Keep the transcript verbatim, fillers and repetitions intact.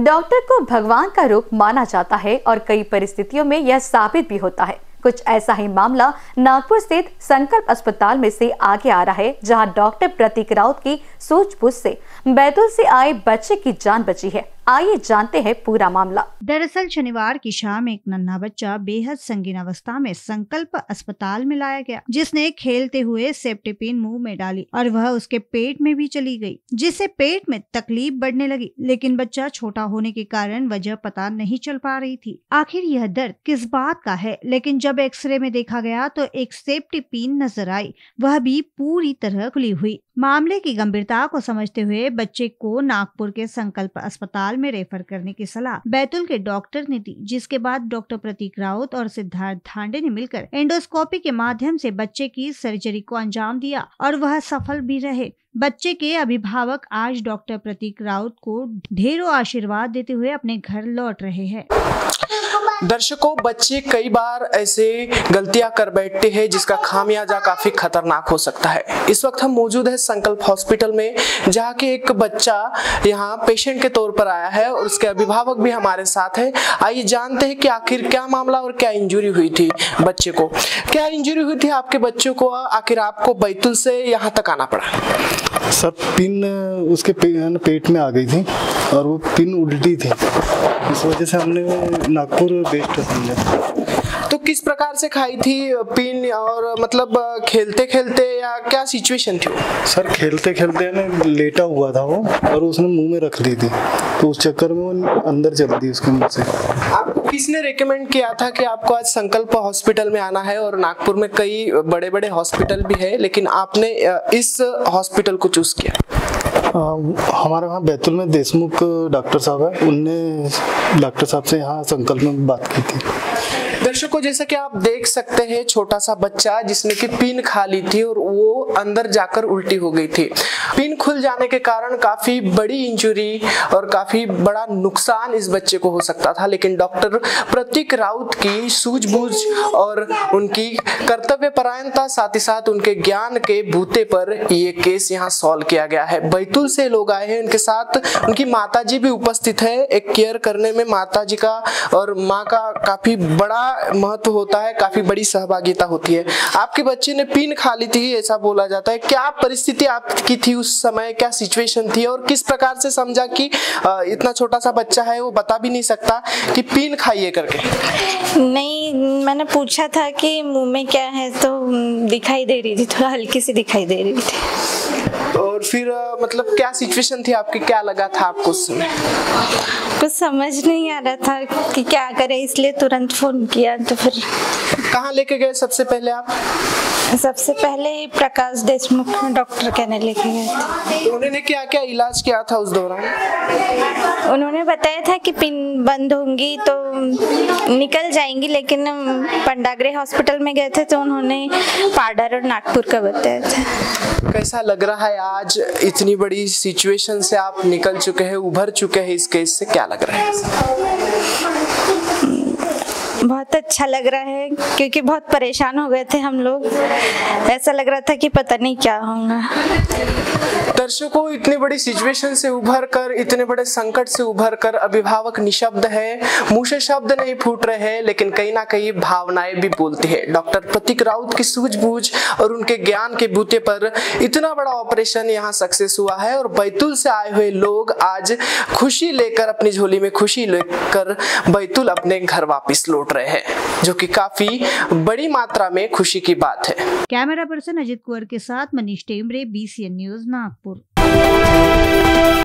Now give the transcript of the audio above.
Doctor को भगवान का रूप माना जाता है और कई परिस्थितियों में यह साबित भी होता है। कुछ ऐसा ही मामला नागपुर स्थित संकल्प अस्पताल में से आगे आ रहा है, जहां डॉक्टर प्रतीक राउत की सूझबूझ से बैतूल से आए बच्चे की जान बची है। आइए जानते हैं पूरा मामला। दरअसल शनिवार की शाम एक नन्हा बच्चा बेहद संगीन अवस्था में संकल्प अस्पताल में लाया गया, जिसने खेलते हुए सेफ्टी पिन मुंह में डाली और वह उसके पेट में भी चली गई, जिससे पेट में तकलीफ बढ़ने लगी। लेकिन बच्चा छोटा होने के कारण वजह पता नहीं चल पा रही थी। आखिर यह दर्द किस बात का है, लेकिन जब एक्सरे में देखा गया तो एक सेफ्टी पिन नजर आई, वह भी पूरी तरह खुली हुई। मामले की गंभीरता को समझते हुए बच्चे को नागपुर के संकल्प अस्पताल में रेफर करने की सलाह बैतूल के डॉक्टर ने दी, जिसके बाद डॉक्टर प्रतीक राउत और सिद्धार्थ धांडे ने मिलकर एंडोस्कोपी के माध्यम से बच्चे की सर्जरी को अंजाम दिया और वह सफल भी रहे। बच्चे के अभिभावक आज डॉक्टर प्रतीक राउत को ढेरों आशीर्वाद देते हुए अपने घर लौट रहे हैं। दर्शकों, बच्चे कई बार ऐसे गलतियां कर बैठते हैं जिसका खामियाजा काफी खतरनाक हो सकता है। इस वक्त हम मौजूद है संकल्प हॉस्पिटल में, जहां के एक बच्चा यहां पेशेंट के तौर पर आया है और उसके अभिभावक भी हमारे साथ हैं। आइए जानते हैं कि आखिर क्या मामला और क्या इंजरी हुई थी बच्चे को। क्या इंजरी हुई थी आपके बच्चों को, आखिर आपको बैतूल से यहाँ तक आना पड़ा? सर, पिन उसके पे, पेट में आ गई थी और वो पिन उल्टी थी, इस वजह से हमने नागपुर बेस्ट समझा। तो किस प्रकार से खाई थी पिन, और मतलब खेलते खेलते या क्या सिचुएशन थी? सर, खेलते खेलते ना लेटा हुआ था वो और उसने मुंह में रख ली थी, तो उस चक्कर में वो अंदर चल दी उसके मुंह से। आपको किसने रेकमेंड किया था कि आपको आज संकल्प हॉस्पिटल में आना है? और नागपुर में कई बड़े बड़े हॉस्पिटल भी है, लेकिन आपने इस हॉस्पिटल को चूज किया? आ, हमारे वहाँ बैतूल में देशमुख डॉक्टर साहब है, उनने डॉक्टर साहब से यहाँ संकल्प में बात की थी। दर्शकों, जैसा कि आप देख सकते हैं, छोटा सा बच्चा जिसने कि पिन खा ली थी और वो अंदर जाकर उल्टी हो गई थी। पिन खुल जाने के कारण काफी बड़ी इंजरी और काफी बड़ा नुकसान इस बच्चे को हो सकता था, लेकिन डॉक्टर प्रतीक राउत की सूझबूझ और उनकी कर्तव्यपरायणता, साथ ही साथ उनके ज्ञान के बूते पर ये केस यहाँ सॉल्व किया गया है। बैतूल से लोग आए हैं, उनके साथ उनकी माताजी भी उपस्थित है। एक केयर करने में माताजी का और माँ का काफी बड़ा महत्व होता है, काफी बड़ी सहभागिता होती है। आपके बच्चे ने पिन खा ली थी ऐसा बोला जाता है, क्या परिस्थिति आपकी थी उस समय, क्या सिचुएशन थी और किस प्रकार से समझा कि इतना छोटा सा बच्चा है, वो बता भी नहीं सकता कि पिन खाइए करके? नहीं, मैंने पूछा था कि मुंह में क्या है, तो दिखाई दे रही थी, थोड़ा हल्की सी दिखाई दे रही थी। और फिर मतलब क्या सिचुएशन थी आपकी, क्या लगा था आपको उस समय? कुछ समझ नहीं आ रहा था कि क्या करें, इसलिए तुरंत फोन किया। तो फिर कहाँ लेके गए सबसे पहले आप? सबसे पहले प्रकाश देशमुख डॉक्टर कहने लेके गए थे। तो उन्होंने क्या क्या इलाज किया था उस दौरान? उन्होंने बताया था कि पिन बंद होंगी तो निकल जाएंगी, लेकिन पंडाग्रे हॉस्पिटल में गए थे तो उन्होंने पाडर और नागपुर का बताया था। कैसा लग रहा है आज इतनी बड़ी सिचुएशन से आप निकल चुके हैं, उभर चुके हैं इस केस से, क्या लग रहा है? बहुत अच्छा लग रहा है, क्योंकि बहुत परेशान हो गए थे हम लोग। ऐसा लग रहा था कि पता नहीं क्या होगा। दर्शकों, इतनी बड़ी सिचुएशन से उभर कर, इतने बड़े संकट से उभर कर अभिभावक निशब्द है, मुंह से शब्द नहीं फूट रहे हैं, लेकिन कहीं ना कहीं भावनाएं भी बोलती है। डॉक्टर प्रतीक राउत की सूझबूझ और उनके ज्ञान के बूते पर इतना बड़ा ऑपरेशन यहाँ सक्सेस हुआ है और बैतूल से आए हुए लोग आज खुशी लेकर, अपनी झोली में खुशी लेकर बैतूल अपने घर वापिस लौट रहे हैं, जो कि काफी बड़ी मात्रा में खुशी की बात है। कैमरा पर्सन अजित कुंवर के साथ Manish Temre, B C N news Nagpur.